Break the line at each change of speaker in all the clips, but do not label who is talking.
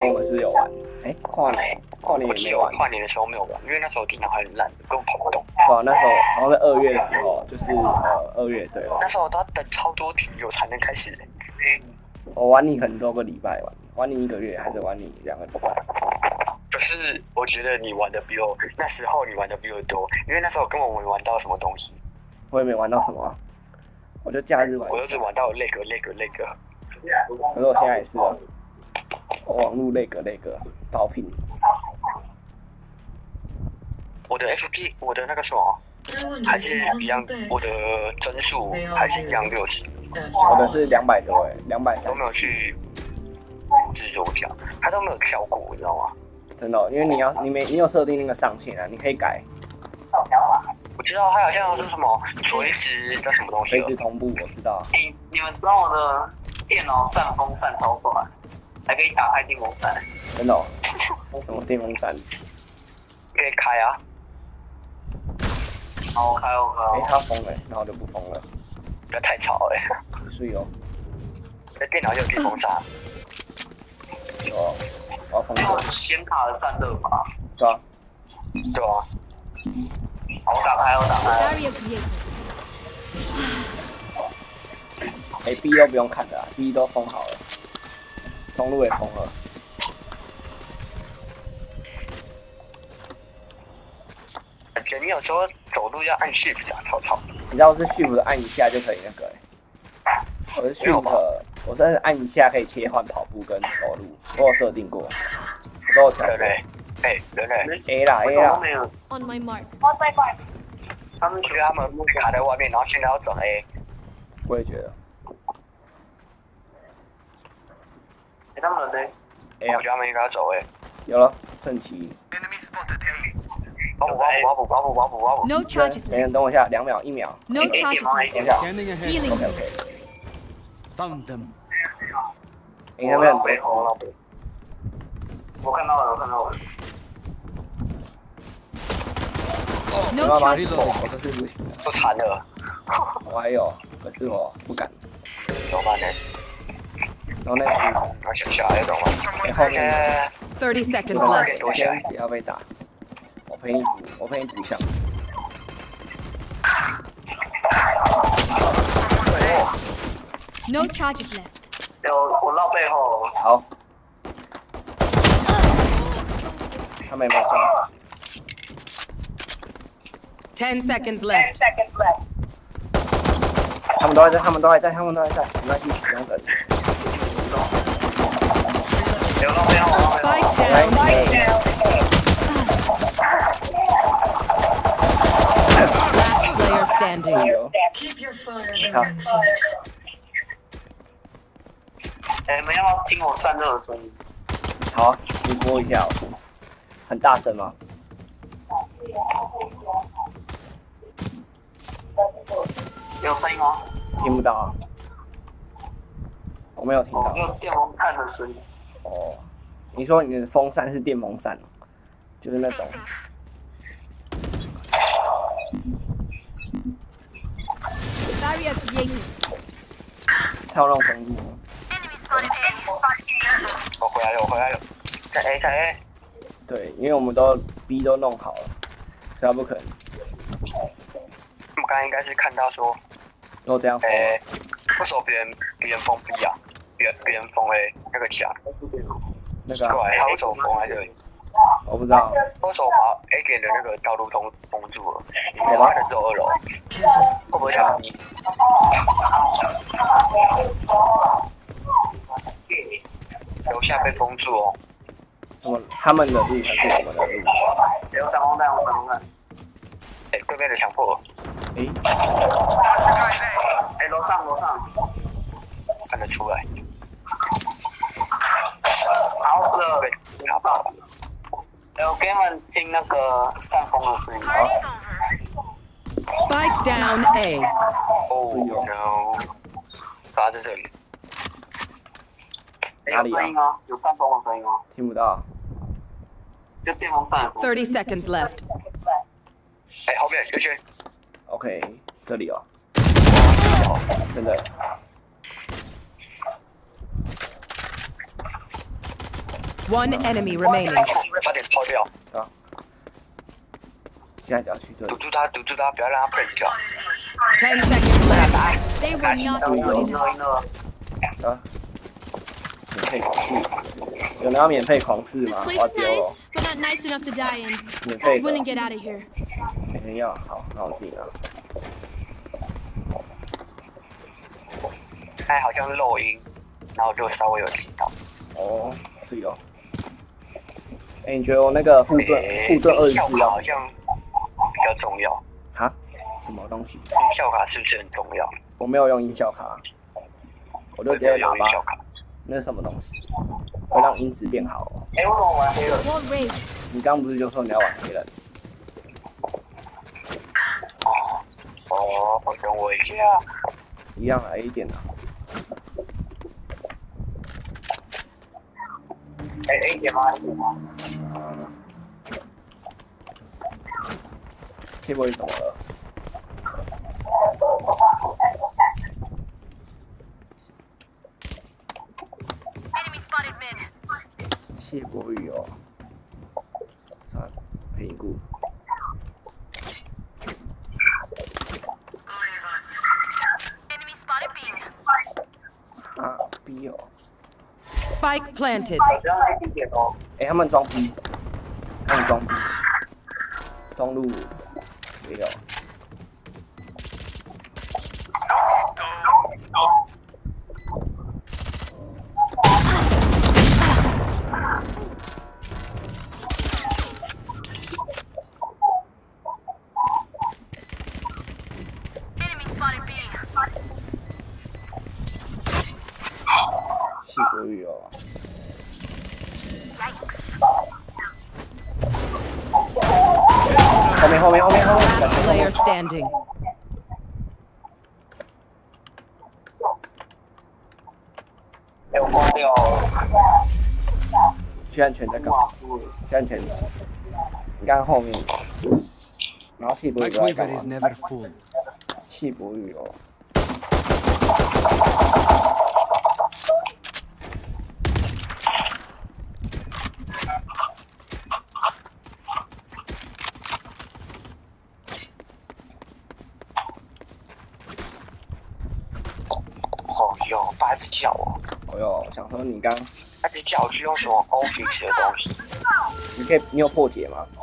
我们是有玩，跨年也没玩。
跨年的时候没有玩，因为那时候电脑还很烂，根本跑不动。
对啊，那时候好像在2月的时候，就是2月对。
那时候都要等超多题有才能开始。
我玩你很多个礼拜玩你1个月，还是玩你2个礼拜？
可是我觉得你玩的比我那时候你玩的比我多，因为那时候根本没玩到什么东西。
我也没玩到什么、啊，我就假日玩。
我都只玩到那个。
可是我现在也是啊，我网路那个爆屏。
我的 FP， 我的那个什么，还是一样，我的帧数还是一样60。
我的是200多230。
都没有去制作条，它都没有跳过，你知道吗？
真的、你你有设定那个上限啊，你可以改。
我知道它好像是什么垂直的什么东西。
垂直同步，我知道。
你们知道我的电脑扇风扇超快，还可以打开电风扇。
真的、哦？什么电风扇？
可以开啊。
好，我开。
它封了，那我就不封了。
不要太吵
是哦。
那电脑就有电风扇。
我要封了。
显卡的散热法。
是啊。
对啊。
好，我打开。
B 都不用看的，B 都封好了，中路也封了。
你有时候走路要按 Shift 啊，超吵。
你知道我是 Shift 按一下就可以那个我是 Shift， 我是按一下可以切换跑步跟走路，我有设定过，我都有调过。
人
A 啦。
On my mark.
他们觉得他们卡在外面，然后现在要转 A。
我也觉得。
他们呢？
我觉得他们应该要走 A。
有了，圣骑。
保补。
No charges
等我一下，2秒1秒。
No charges
等一下。
Healing.
OK。
Found them.
那边很多。
我看到了。
No charges
我这是不行的。
都惨了。
我还有，可是我不敢。
怎么办呢？
然后那是，
我想下来懂吗？
后面
30 seconds left.
我先不要被打，我陪你补枪。
No charges left.
我绕背后。
好。他们有没有中
10 seconds left.
他们都还在，没关系，不用等。
Spike down. Last player standing.
Keep your fire burning, Phoenix.
你们要不要听我散热的声音？
好啊，你播一下，很大声吗？
有声音吗？
听不到啊，我没有听到。
有电风扇的声音。
哦，你说你的风扇是电风扇，就是那种。
Barrier created.
跳那种程度。
我回来了，在 A。
对，因为我们都 B 都弄好了，所以他不可能。
我们刚刚应该是看到说，
如果这样封，
为什么别人封 B 啊？别人封 A 那个墙，
那个
对，他为什么封在这里？
我不知道。
为什么把 A 点的那个道路都封住了？我们看的只有2楼，会不会想你？楼下被封住哦。
什么？他们的路还是我们的路？
有闪光弹。
对面的强迫。
楼上。
看得出来。
好了，我给你们听那个扇风的声音。
Spike down A.
Oh no！ 发在这里。
哪里啊？
有声音吗？有扇风的声音吗？
听不到。
就电风扇。
30 seconds left.
后面有些。
OK， 这里哦。真的。
One enemy remaining.
差点抛掉。
啊！现在就要去这里
堵。住他，堵住他，不要让他被掉。
10 seconds left.
They were not good enough.
啊！免费狂刺，有人要免费狂刺
This
吗？
place
我要
is
丢了
nice, but not nice enough to die in.
免
Let's
费
win and
的，
get out of here.
没人要。好，那我自己拿。
哎，好像漏音，然后就稍微有听到。
哦，是哦。哎，你觉得我那个护盾
效
24要
卡好像比较重要。
哈？什么东西？
音效卡是不是很重要？
我没有用音效卡，我就直接
有
喇
音效卡。
叭。那是什么东西？会让音质变好哦。
哎，我怎么玩黑人？
Wall raised.
你刚刚不是就说你要玩黑人？
哦，等我一下。
一样矮一点的。
哎，A 点吗？A 点吗？
谢波你怎么了？谢波宇哦，算了，评估。啊，B 哦。
Spike planted.
好像 A 点哦。
哎，他们装 B，他们装 B，中路也有。谢国宇哦。后面。
Player standing.
哎，我关掉。
居安全在干嘛？居安全，你看后面，然后谢博
My
宇在干
quiver
嘛
is never full.
谢博宇哦。
哦哟，8只脚哦！
哦哟，想说你刚，
那只脚是用什么 Office 的东西？
你有破解吗？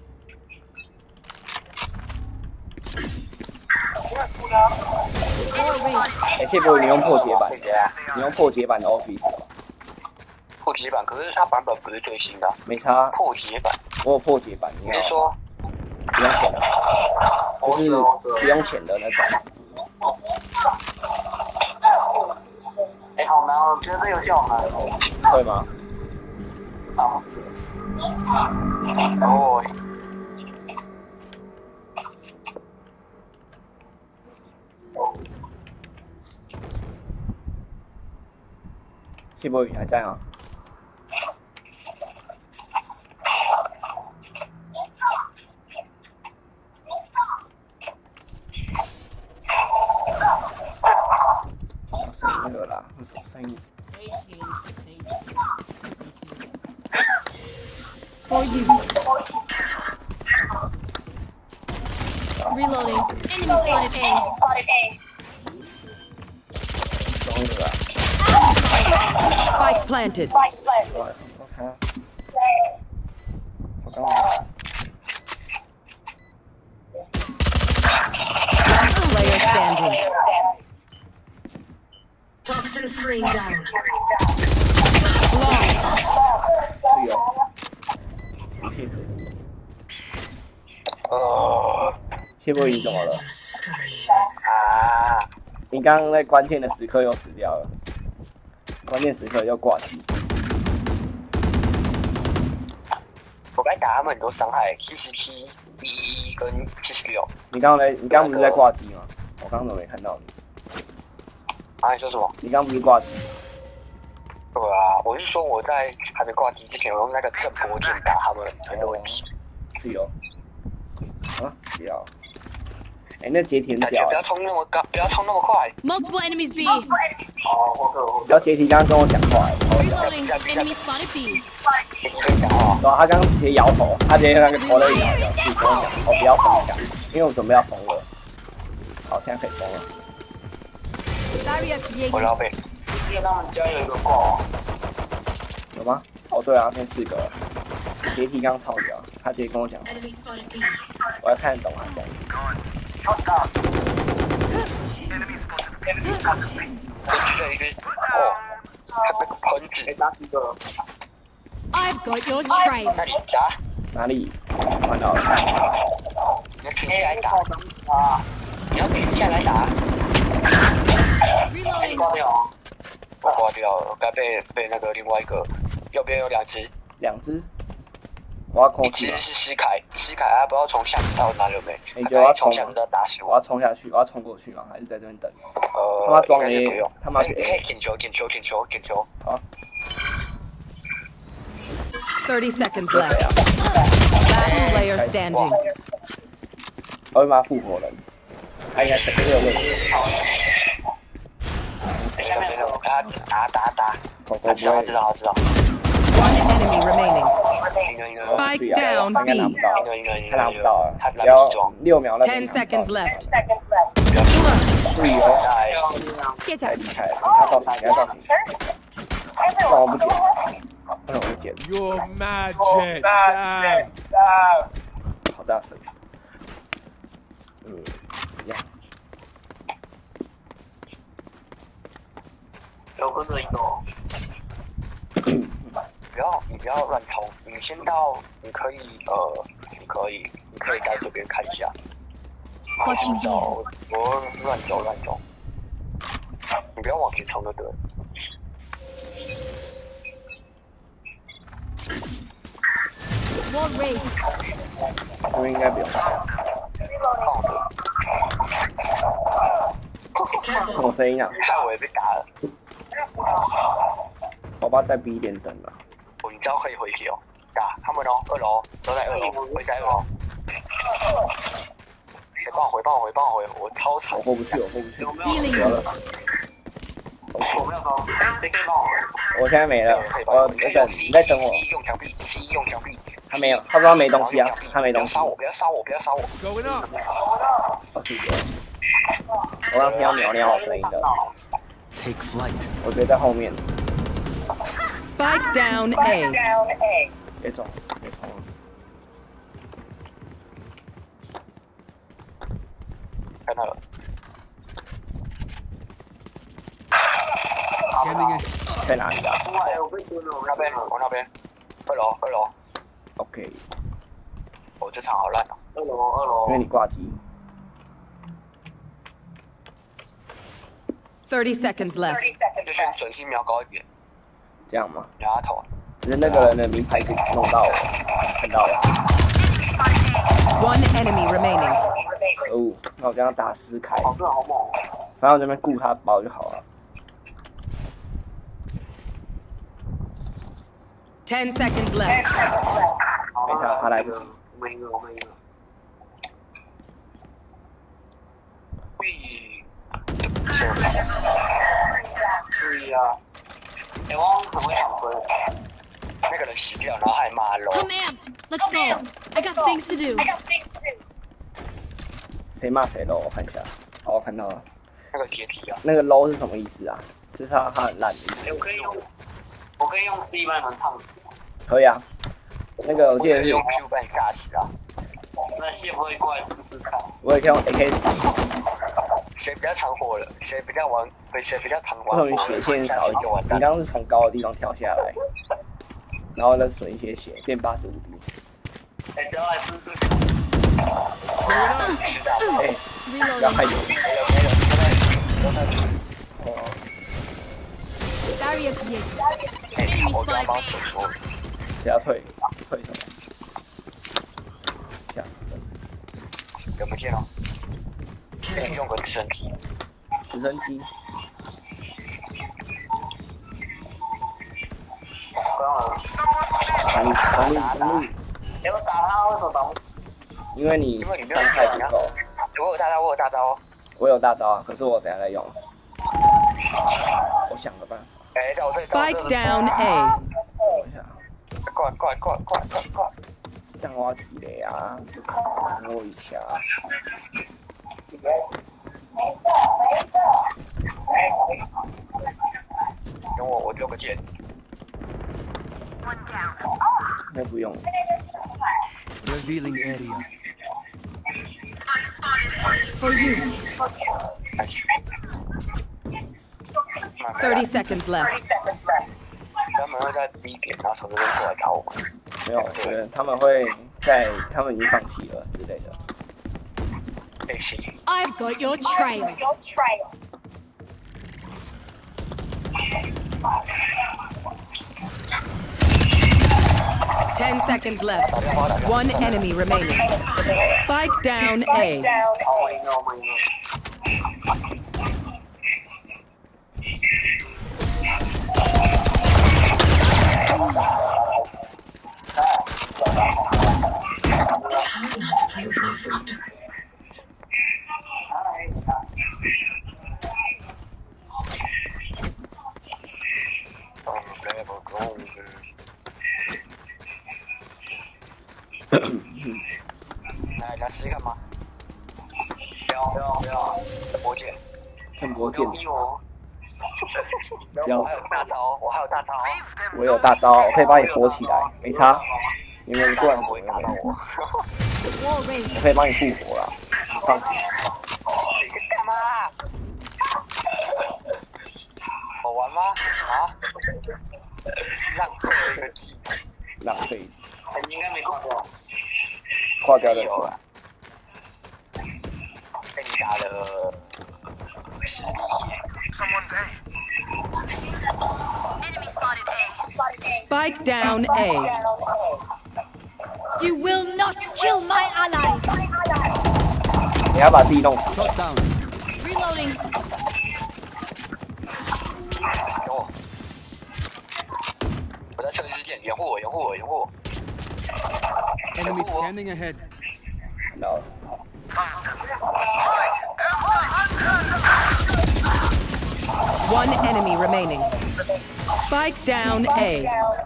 哎，谢博宇，你用破解版，你用破解版的 Office 哦。
破解版，可是它版本不是最新的。
没差，
破解版，
我有破解版，你要
你是说
不用钱的，就是不用钱的那种。
哎，好难哦，我觉得这游戏好难哦。
会吗？
好。
哦，
谢博宇还在吗？那个啦，声音。
For you. Reloading. Enemy spotted A.
装的啦。
Spike planted.
我刚刚。
Player standing.
Toxin screen down.
是有，无懈可击。谢博宇怎么了？
啊！
你刚刚在关键的时刻又死掉了，关键时刻又挂机。
我该打他们很多伤害，77、11跟76。
你刚刚不是在挂机吗？我刚刚怎么没看到你？
啊，你说什么？
你刚刚不是挂机？
对啊，我是说我在还没挂机之前，我用那个正波键打他们很多问题。
是有。啊，不要。 哎，那解体很
感觉
屌
不。要冲那么高，不要冲那么快。
Multiple enemies B.
然后解体刚刚跟我讲话，
Reloading. Enemy spotted B.
你可以讲话。
然后他刚刚直接摇头，他直接那个头都摇摇，自己跟我讲，我不要封一下，因为我准备要封了。好，现在可以封了。
Barrier
我
created.
要被。
记得他们家有一个挂，
有吗？哦，对啊，现在4个了。解体刚超屌，他直接跟我讲，
Enemy spotted B.
我要看得懂他讲。
我只剩一个哦，还那个盆子，
拿几个？
I've got your trail.
那你打，
哪里？看到了。
你要停下来打，你要停下来打。
Reloading.
挂掉。
我挂掉了，该被那个另外一个，右边有2只
2只。我要空
一
气
只是施凯啊，不知道从下面到哪有没？
你觉得我要冲
从下面到打死
我要冲下去，我要冲过去吗？还是在这边等？他
他
妈装
应该是
A，
不用，
他妈去
你可
A。
以捡球。
好，
30 seconds left. Last player standing.
我会把他复活人。他应该是这个位置。
下面他打，
狗狗不会。
知道。
One enemy remaining.
应该
Spike down
应该拿不
B.
到，
应
他拿不到了。
他
只要6秒那边
10 seconds left.
不要输了，
注意哦，
Get
太
out.
厉害了，他造型，你要造型。让我不捡，让我不捡。
Your magic. Damn.
好大声。一样。
有跟着一个。
你不要乱冲，你先到，你可以在这边看一下。
Watching here.
我乱走，你不要往前冲就对了。
Wall raised.
这边应该不用。什么声音啊？
害我也被打了。
我爸在 B 点等了。
你知道可以回去哦，打他们哦，2楼都在2楼，会在2楼。帮我回，我超惨。
我过不去。
Healing.
得了，
我没有包，谁可以帮我？
我现在没了。我等，你在等我。
用墙壁。
他没有，他说他没东西啊，他没东西。
不要杀我！
Going up.
我记得。我刚听到鸟鸟的声音的，
Take flight.
我觉得在后面。
Spike down A.
别走，别冲了。
看到了，
Scanning it.
在哪里啊
我被丢了，
我那边，2楼。
？OK，
哦，这场好烂哦。
2楼。
因为你挂机。
30 seconds left.
就是准心瞄高一点，
这样吗？
瞄他头。
只是那个人的名牌给弄到我，看到了。
One enemy remaining.
可恶，那我这样打施凯，
好，这好猛。
反正我这边顾他包就好了。
10 seconds left.
没差，他来不及。
我们赢了。对呀。我很会抢分。
那个人死掉，然后还骂 low。
I'm amped. Let's go. I got things to do.
谁骂谁 low？我看一下。好，我看到了。
那个阶梯啊，
那个 low 是什么意思啊？是他很烂的意思。
我可以用 C 帮你们唱。
可以啊。那个我记得是，
用 Q 把你尬死啊。
那谢不会过来试试看。
我也可以用 AK
谁比较常火了？谁比较常
为什么你血线少一点？你刚刚是从高的地方跳下来，然后再损一些血，变85滴。
只要来试试。
知道。
哎，不要
Reloading.
太久。
Barrier created.
哎，
Enemy
我刚
spotted
刚
A.
说，
不要退什么？吓死人！
有没有见到？可以用个直升机。
直升机。防御。
要不打他？为什么打不？
因为你伤害不够。
我有大招，我有大招哦。
我有大招啊，可是我等下再用。我想个办法。
哎，在我这里。
Spike down A.
等一下，
快！
让我几雷啊！等我一下。
等我丢个剑。
那不用。
Revealing area.
For you.
30 seconds left.
他们会在 B 点，然后从这边过来打我们。
没有，我觉得他们会在，他们已经放弃了之类的。
被吸。
I've got your trail.
Ten seconds left. One enemy remaining. Spike down A.
我赢了。
来吃干嘛？不要，魔剑。
趁魔剑。
逼我。
不要
我还有大招，我
我有大招，我可以把你活起来，没差。你们过来
不会打到我。
Wall raised.
我可以帮你复活了。上。
你干嘛啦？好玩吗？啊？浪费了一个技。
浪费。
你应该没挂掉。
挂掉的。
被你打了10滴血。
Spike down A.
You will not kill my allies.
你要把自己弄死。
Shot down.
Reloading.
等我，我在测试剑，掩护我。
Enemy scanning ahead.
No.
One enemy remaining. Spike down A.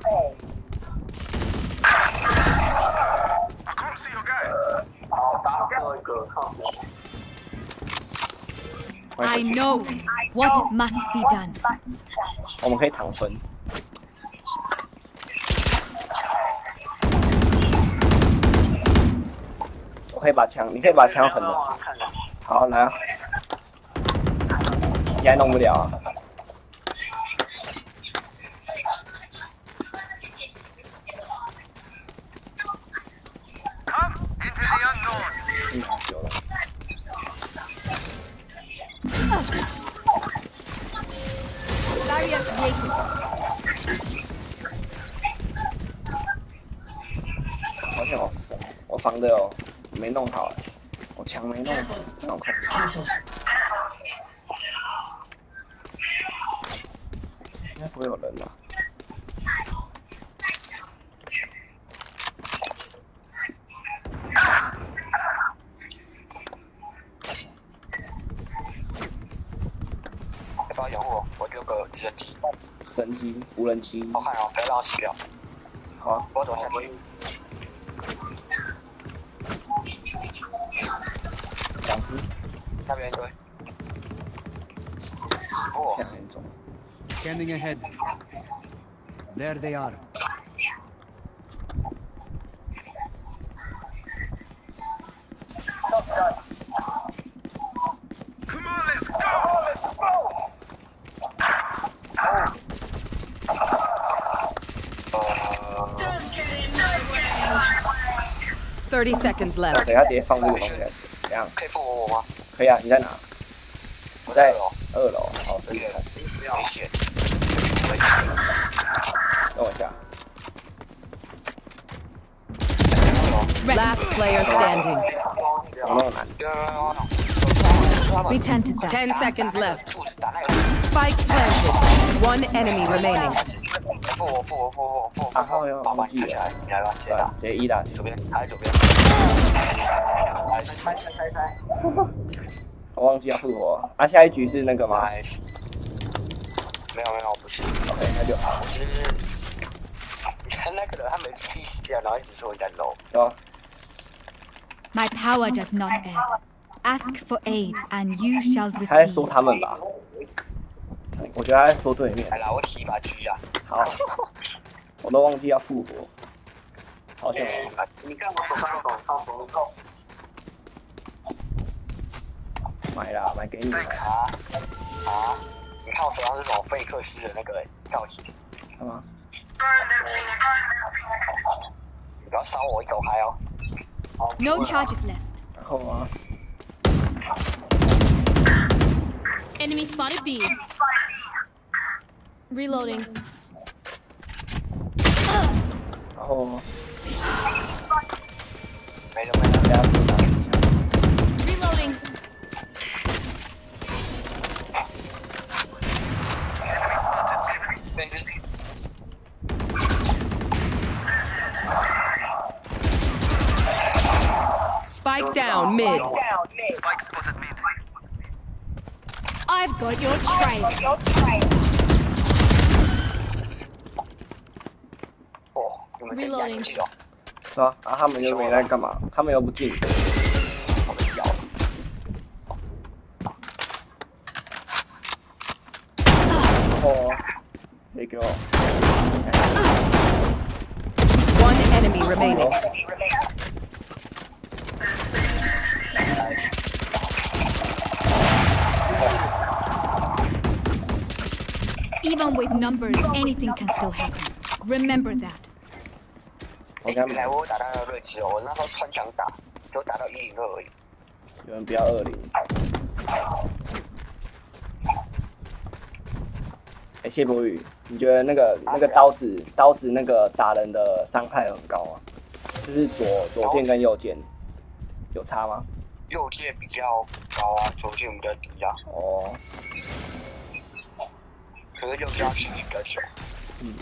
I know what must be done.
我们可以躺分。我可以把枪，你可以把枪横了。好，来啊！你还弄不了啊？好久了。
Barrier created.
好像我防的哦，没弄好，我墙没弄好，让我看。应该不会有人了。
要不要掩护我？我丢个直升机。
神机、无人机。
好看哦，不要让我死掉。
好啊，
我走下去。
两只。
那边一堆。哦。
现在很重。
Scanning ahead. There they are.
Come on, let's go!
30 seconds
等
left.
一下直接放这个东西来，怎样？
可以复活我吗？
可以啊，你在哪？我在2楼。好，
这个危险。
等我一下。
Last player standing.
有没有难？
We tented that.
10 seconds left.
兔子打那个。
Spike planted. One enemy remaining.
啊，好有
把你扯起来，你来吧，直接打，
直接一打，
左边，他在左边。
开。
我忘记要复活啊！下一局是那个吗？
没有，不是。
OK， 那就好。
我是，你看那个人，他每次一死掉，然后一直说人家 low。
有。
My power does not end. Ask for aid, and you shall
他在
receive.
说他们吧？我觉得他在说对面。
来啦，我起一把狙啊！
好，我都忘记要复活。好像
你看我手上有超缝扣。
买啦，买给你。
啊！你看我手上是什么费克斯的那个造型？
干嘛？
你不要烧我一口嗨哦！
No charges left.
然后啊，
Enemy spotted B. Reloading.
然后
没了，
大家不打。
Reloading.
Spike down mid.
Spike spotted mid.
I've got your trail.
哦，你们跟演技哦，
是吧？啊，他们又没在干嘛？他们又不进。
我们摇。
哦，谁给我？
One enemy remaining.
Even with numbers, anything can still happen. Remember that.
我刚
原来我打到了瑞奇哦，我那时候穿墙打，只有打到102而已。
有人不要20。哎，谢博宇，你觉得那个刀子那个打人的伤害很高吗？就是左键跟右键有差吗？
右键比较高啊，左键比较低啊。
哦。
可是右键要距离比较久。
嗯。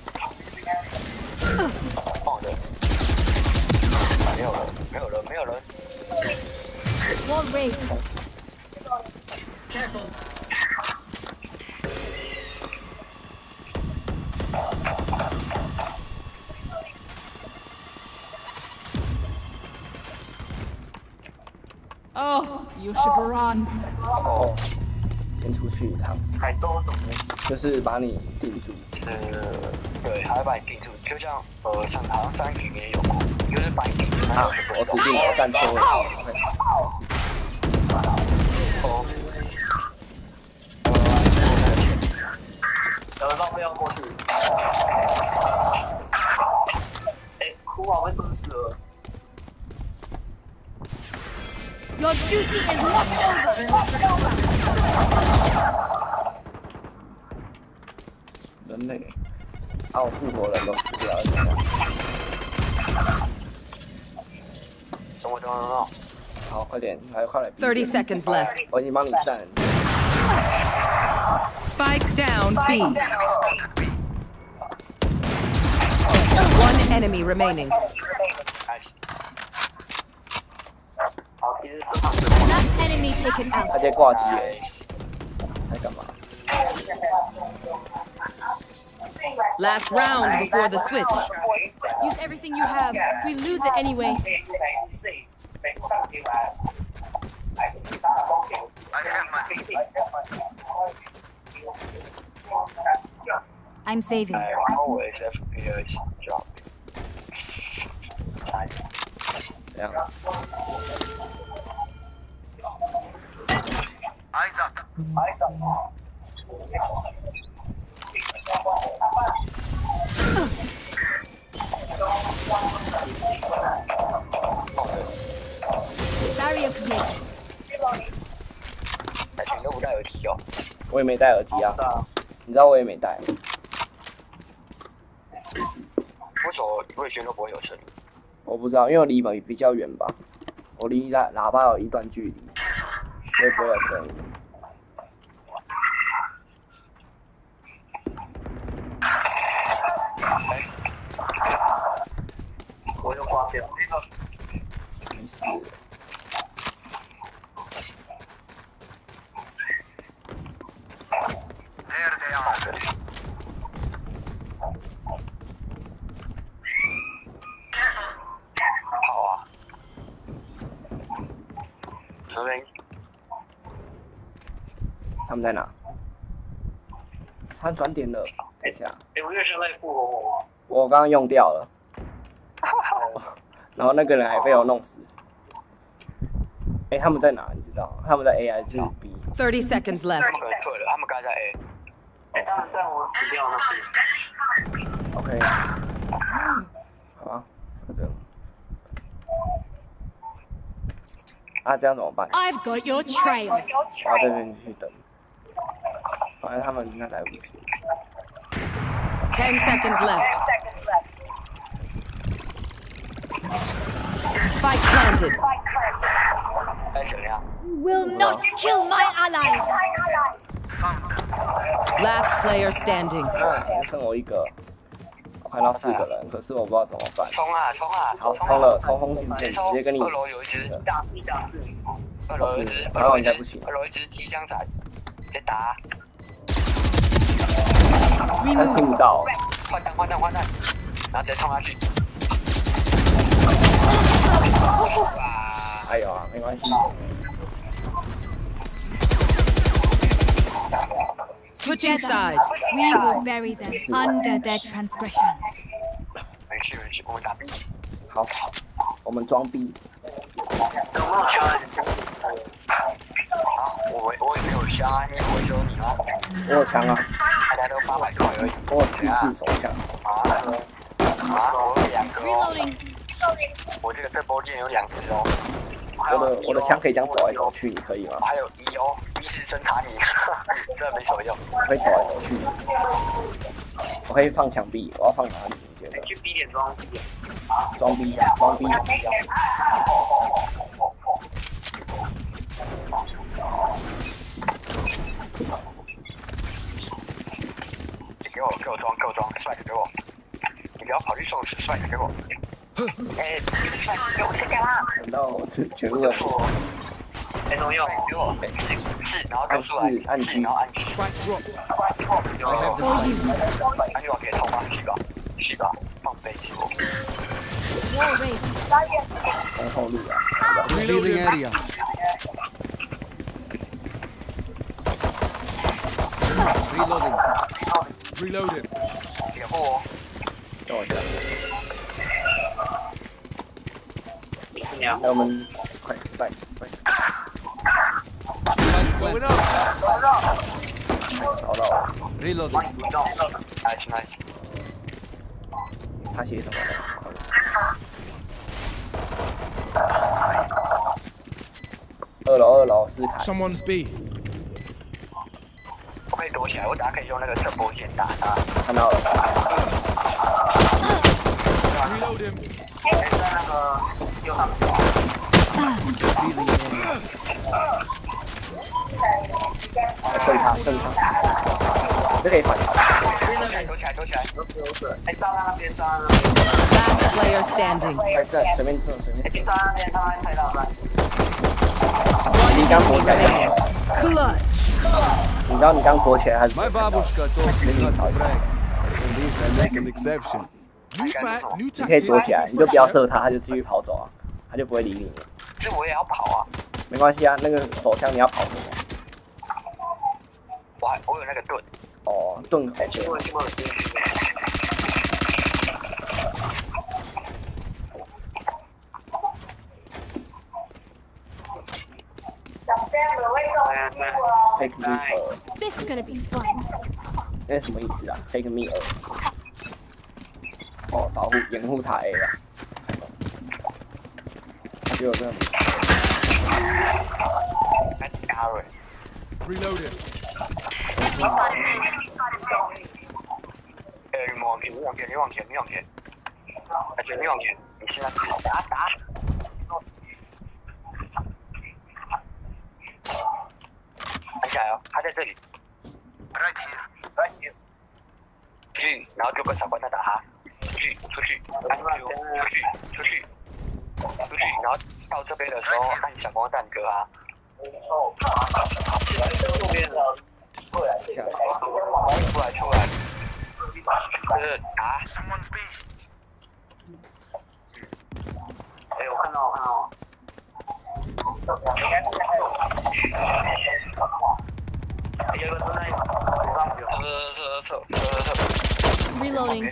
放的。没有人。
Wall raised.
Careful. Oh, you should run.
哦。先出去一趟。
海州怎么？
就是把你定住。
对，他会把你定住，就像好像3局里面有过，就是把你定住，然后就不会动。
我指定我站错位。
哦。
有人浪费要过去。哎，哭啊！为什么死了？
Your duty is not over.
人类，啊，我复活人都死掉了。
等。
好，快点，快来。
30 seconds left.
我已经帮你站。
Spike down B. One enemy remaining.
Last enemy taken
他
out.
直接挂机了，在干嘛？
Last round before the switch.
Use everything you have. We lose it anyway.
I have my
I'm saving.
I always FPS drop.
这样。
eyes up.
Barrier created.
海群都不戴耳机哦。
我也没戴耳机啊，你知道我也没戴。
为什么瑞轩都不会有声音？
我不知道，因为我离门比较远吧，我离喇叭有一段距离，所以不会有声音。
掉。
没事。
There they are. Careful.
好啊。这边
他们在哪？他转点了，等一下，
我月生在复活我。
我刚刚用掉了，然后那个人还被我弄死。哎，他们在哪？你知道？他们在 A 还是 B？30
seconds left.
他们可能退了，他们刚才在 A。
他们在我死掉那边。
OK， 好啊，就这样。啊，这样怎么办？
I've got your trail.
我要这边继续等，反正他们应该来不及。
10 seconds left. Spike planted.
哎，怎么样？
Will not kill my allies.
Last player standing.
那剩我一个，我看到4个人，可是我不知道怎么办。
冲啊冲啊！
好，冲了，冲锋线直接跟你。
2楼有一只，
大字。
2楼有一只
然后应该不行。
2楼一只机枪仔，直接打。
他听不到。
换弹，然后直接冲下去。
哎呦啊，没关系。
Switching sides.
We will bury them under their transgressions.
没事，我们打 B。
好，我们装逼。
有没有枪？
好，我也没有枪啊，你回收你吗？
我有枪啊，
大家都800块而已。
我有自制手枪。
我有2个哦。
Reloading.
我这个这波剑有2只哦。
我的枪可以这样走来走去，你可以吗？
还有1哦，1是侦察你，这没什么用。
我可以走来走去。我可以放墙壁，我要放哪里？你觉得？
去 B 点装 B 点。
装逼，装逼。
给我装 ，Spike 给我。你不要跑去送Spike 给我。哎，Spike 给我这干嘛？
等到我是全部的。
哎，怎么用？
给我是，然后丢出来，
按 G，
然后按 G。按 G 我可以通吗？去吧，放飞机我。
从后路啊。
Revealing area. Reloading.
掩护我。
等我一下。
娘。
来，我们快快。
Going up.
找到了。
Reloading.
Nice。
他写什么的？2楼斯凯。
Someone's B.
我可以躲起来，我等下可以用那个震波剑打他。
看到了。
Reloading.
在那个右上角。
Revealing area.
正他，这可以反逃。
躲起来。
哎，炸弹那边。
Last player standing.
快在随便射，随便射。
炸弹那边他们拆到半。
你刚躲起来。
Clutch.
你知道你刚躲起来还是？
My babushka taught me not to brag. In this I make an exception. New fat, new
你可以
tactic.
躲起来，你就不要射他，他就继续跑走啊，他就不会理你了。
这我也要跑啊。
没关系啊，那个手枪你要跑什么？
我有那个盾。
哦，盾好
经过
Fake me a，
This is gonna be fun.
那什么意思啊 ？Fake me a。哦，掩护他 A 啊。他就有这种。
Reloading.
你往前，而且你往前，你现在打。看起来哦，他在这里。
Right here.
出去，然后就跟长官在打他。出去，出去，出去。 到这边的时候按闪光弹哥啊。
右边的，
出来，就是打。
哎，我看到。有个正在侧。
Reloading.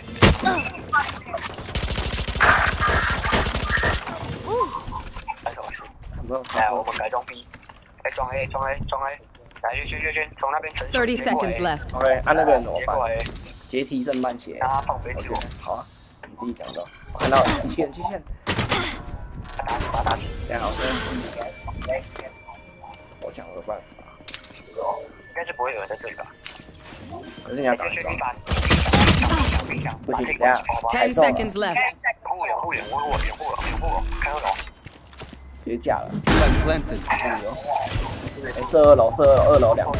来，我们改装 B， 装 A， 来去，从那边沉水。
30 seconds left.
OK， 按那个人怎么
接过来
办？阶梯正慢些。
让他放飞自我。
好啊，你自己讲的。我看到机器人。
把他打死。
这样好，我想个办法。
应该是不会有人在这里吧？
可是你要打
你
装。
把冰箱，
不行，这样。
10 seconds left.
护眼，我看到了。
直接架了。
Flag planted.
射2楼，2楼2个。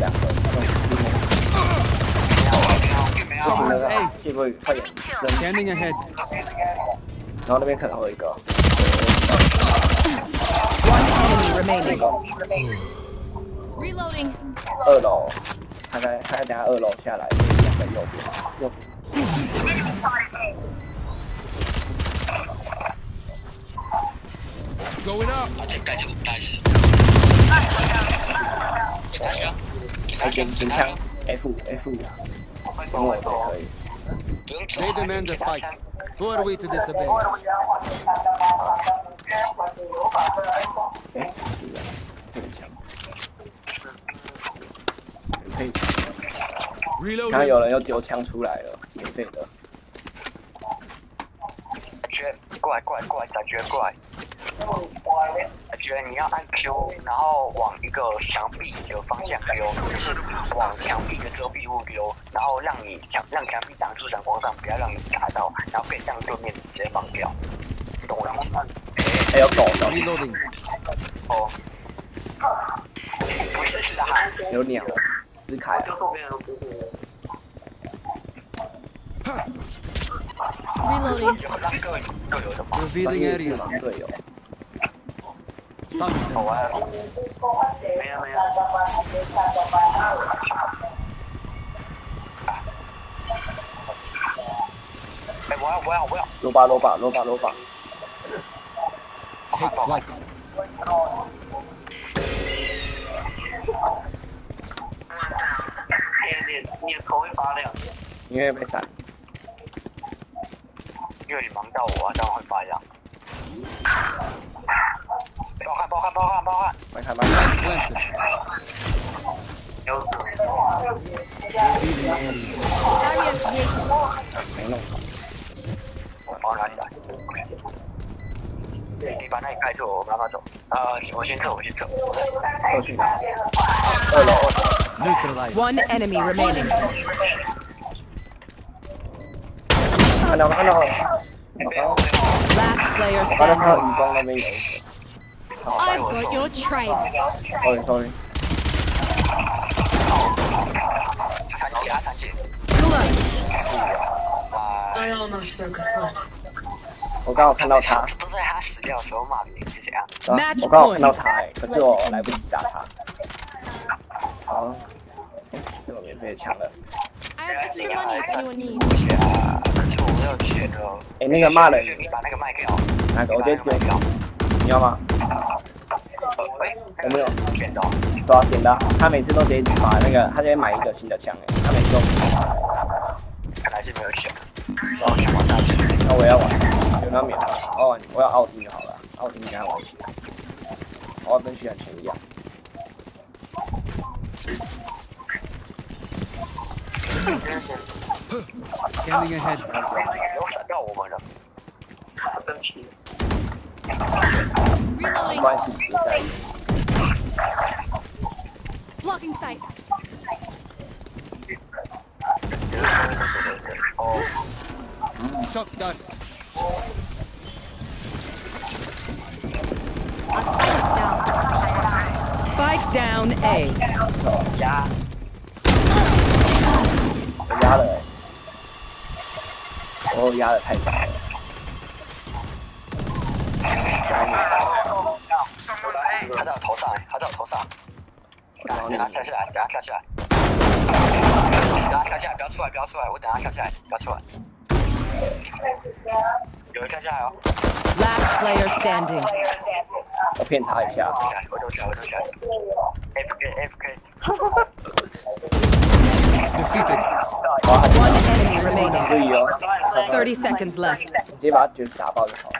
不行了，结果快点
Scanning ahead.
然后那边可能会有一个。
One enemy remaining.
Reloading.
2楼，他等下2楼下来，在右边。
Going up.
这盖住，但是。
警枪 F，跟我也可以。
They demand a fight. Who are we to disobey?
可以。
Reloading.
刚刚有人又丢枪出来了，免费的。
过来，感觉过来。觉得你要按 Q， 然后往一个墙壁的方向丢，就是往墙壁的遮蔽物丢，然后让墙壁挡住闪光弹，不要让你打到，然后可以让对面直接放掉。你懂我意思吗？
还有狗的，
Reloading.
哦，不是的哈，
有鸟，斯凯。
就左边的不是。
Reloading.
有让各有的嘛。
Revealing area.
盲队友。
Found them.
好啊。
没有。
哎，我要。
罗巴。
Take flight.
你的头会发亮。
因为被闪。
因为你忙到我，这样会发亮。爆汗！
慢看。
Planted.
有。
Revealing area.
没弄。
我包哪里来？你把那里开住，我慢慢走。我先撤。
过去哪？2楼。
Neutralized.
One enemy remaining.
看到了。
Last player
看到
standing.
雨光那边有一个。
I've got your trail.
Sorry。
残血。
I almost broke a spot.
我刚好看到他。
都在他死掉的时候骂你是怎样？
我刚好看到他可是我来不及打他。好，这个免费枪了。
I have extra money if anyone needs.
可是我没有钱了。
那个骂人，
你把那个卖掉。
哪个？我直接丢掉。你要吗？我没有。
捡到。
对啊，捡到。他每次都直接把那个，他直接买一个新的枪他每次都。
看来是没有钱。然后想玩下去。
那我要玩，有那免费。我要奥丁就好了，奥丁给他玩起来。我要跟徐冉全一样。
Scanning ahead.
有闪到我们了。
生气。
没关系，不在意。
Blocking sight.
Shotgun.
Our spike is down.
Spike down A.
压。我压了我压的太早了。
头上，他在我头上。等他跳下来，等他跳下来，不要出来，不要出来，我等他跳下来，不要出来。有人跳下来哦。
Last player standing.
我骗他一下。
我躲起来。AFK。
Defeated.
One enemy remaining.
注意哦，
30 seconds left.
直接把他卷打爆就好。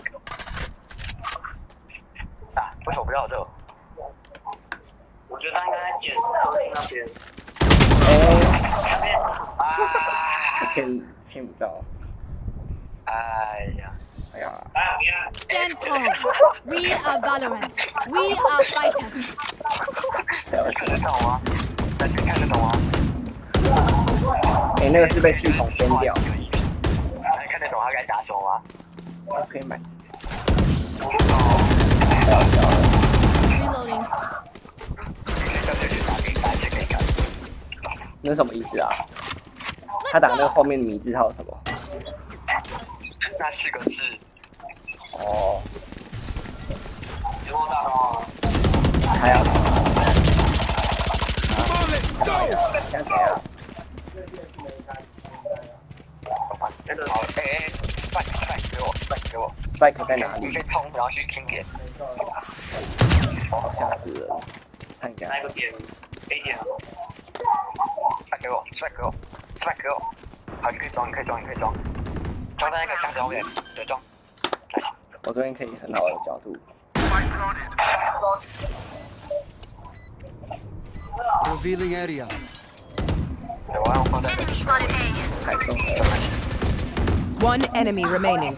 啊，为什么不要这？
我觉得他应该在捡核心那边。
骗不到。
哎呀。
Stand tall. We are Valorant. We are fighters.
看得到吗？大家看得懂吗？
那个是被系统编掉。
看得懂他该打什么吗？
可以买。
Reloading.
那是什么意思啊？他打那个后面的名字号什么？
那4个字。
哦。
结果大佬，
还要。 像谁啊？
好，Spike 给我
，Spike 在哪里？
你可以冲，然后去清点。
好像是了，看一下。
那个点 A 点。
Spike 给我。好，你可以装。装在那个箱子后面，对，装。
我这边可以很好的角度。
Revealing area.
对，我要放在这里。
太重了。
One enemy remaining.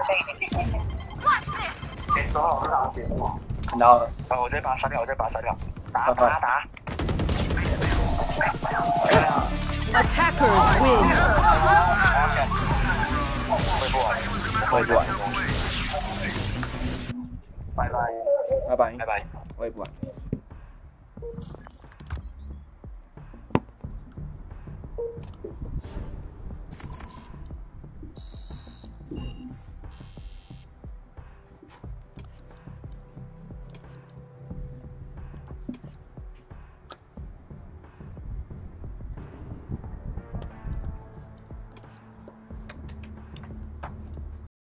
看到了。
我直接把他杀掉，打。
Attackers win.
会不玩。
拜拜。
拜拜。
拜拜。
我也不玩。